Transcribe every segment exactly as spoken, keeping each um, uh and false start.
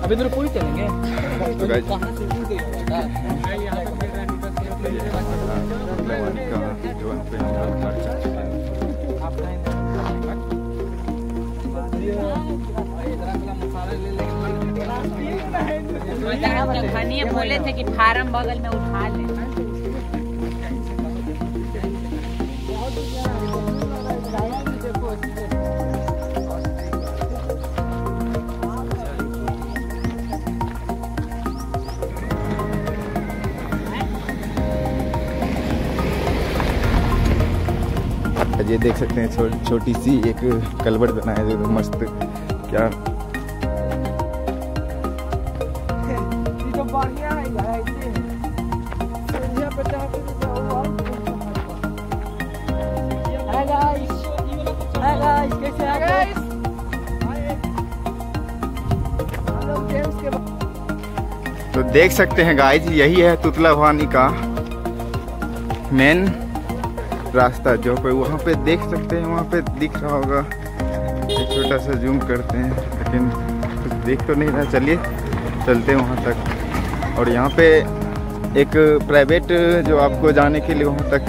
अभी तो पूरी चलेंगे। तो गाइस बोले थे कि फार्म बगल में उठा ले। ये देख सकते हैं छो, छोटी सी एक कलवट बनाया है जो मस्त क्या तो देख सकते हैं गाइस यही है तुतला भवानी का मेन रास्ता जो पे वहाँ पे देख सकते हैं, वहाँ पे दिख रहा होगा। एक छोटा सा जूम करते हैं लेकिन कुछ देख तो नहीं रहा। चलिए चलते हैं वहाँ तक। और यहाँ पे एक प्राइवेट जो आपको जाने के लिए वहाँ तक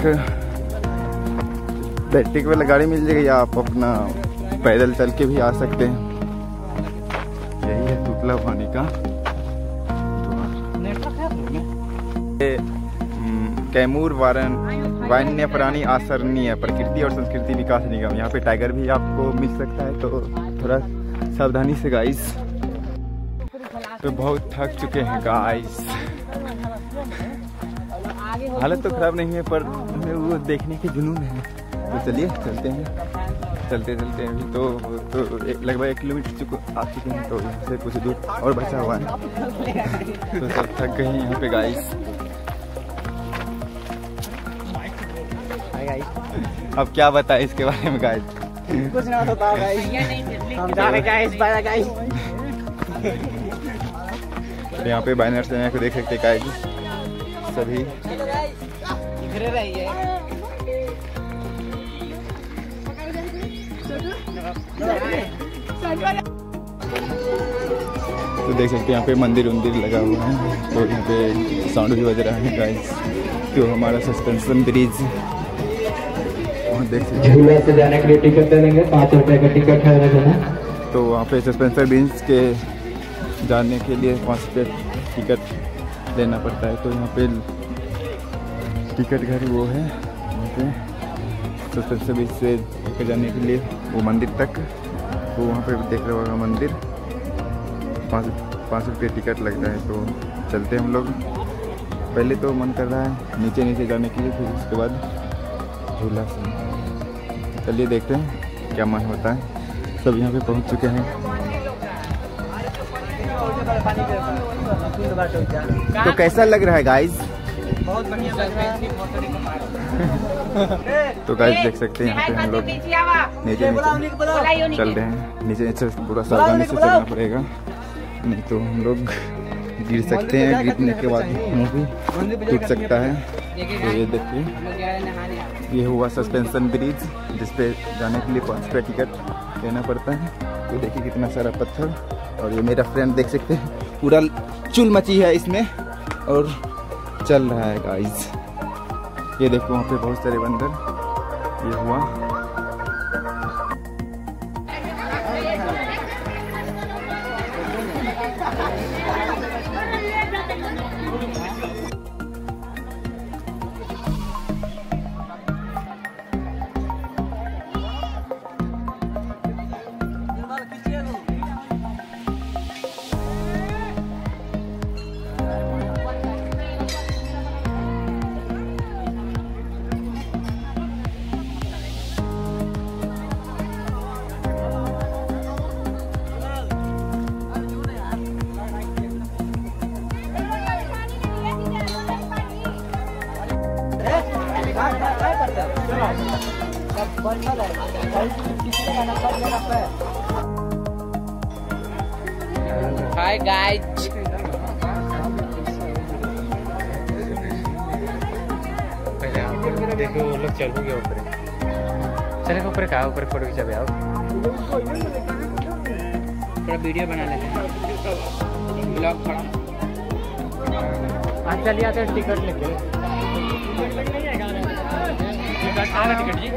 बैटरी वाला गाड़ी मिल जाएगी या आप अपना पैदल चल के भी आ सकते हैं। यही है तुतला भवानी का कैमूर वारन वन्य प्राणी आसरणीय प्रकृति और संस्कृति विकास निगम। यहाँ पे टाइगर भी आपको मिल सकता है, तो थोड़ा सावधानी से गाइस। तो बहुत थक चुके हैं गाइस, हालत तो खराब नहीं है पर हमें वो देखने के जुनून है। तो चलिए चलते हैं, चलते चलते हैं तो तो एक लगभग एक किलोमीटर चुके आ चुके हैं। तो यहाँ से कुछ दूर और बचा हुआ है। तो सब थक गए हैं यहाँ पे गाइस। अब क्या बताएं इसके बारे में गाइस, कुछ ना होता गाइस, हम जा रहे गाइस, बाय गाइस। यहाँ पे बैनर से यहाँ को देख सकते गाइस सभी इधर रहिए। तो देख सकते हैं यहाँ पे मंदिर उंदिर लगा हुआ है। तो यहाँ पे साउंड भी बज रहा है गाइस। तो हमारा सस्पेंशन ब्रिज देख सकते हैं। झूला से जाने के लिए टिकट दे देंगे, पाँच रुपए का टिकट है। तो वहाँ पे सस्पेंसर ब्रिज के जाने के लिए पाँच रुपये टिकट लेना पड़ता है। तो यहाँ पे टिकट घर वो है, वहाँ पे सस्पेंसर ब्रिज से लेकर जाने के लिए वो मंदिर तक, वो वहाँ पे देख रहा होगा मंदिर, पाँच पाँच रुपये टिकट लगता है। तो चलते हैं हम लोग। पहले तो मन कर रहा है नीचे नीचे जाने के लिए, फिर उसके बाद झूला से। चलिए देखते हैं क्या मन होता है। सब यहाँ पे पहुँच चुके हैं। तो कैसा लग रहा है गाइस? बहुत बढ़िया लग रहा है। तो गाइस देख सकते हैं यहाँ पे हम लोग नीचे नीचे चल रहे हैं। नीचे नीचे पूरा सावधानी से चलना पड़ेगा, नहीं तो हम लोग गिर सकते हैं। गिरने के बाद मुँह भी टूट सकता है। तो ये देखिए ये हुआ सस्पेंशन ब्रिज, जिसपे जाने के लिए पाँच रुपये टिकट लेना पड़ता है। तो देखिए कितना सारा पत्थर। और ये मेरा फ्रेंड देख सकते हैं पूरा चुल मची है इसमें और चल रहा है गाइस। ये देखो वहाँ पे बहुत सारे बंदर। ये हुआ हाय गाइस, देखो वो लोग चल गए ऊपर, चलेगा ऊपर, कहा ऊपर फोटो खींचा। आओ थोड़ा वीडियो बना लेते हैं, ब्लॉग थोड़ा। आज चलिए आते टिकट लेके। टिकट आ रहा टिकट जी।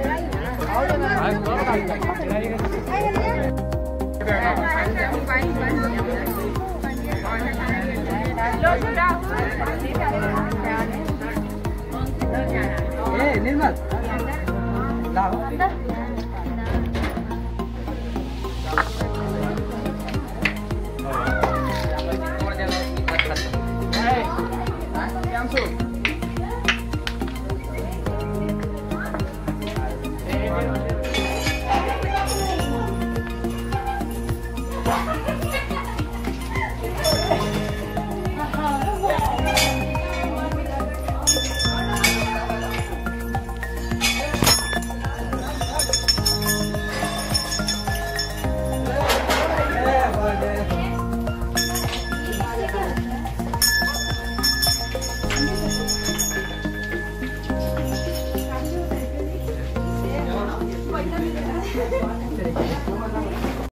निर्मल